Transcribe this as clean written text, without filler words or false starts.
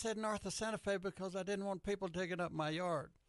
said north of Santa Fe because I didn't want people digging up my yard.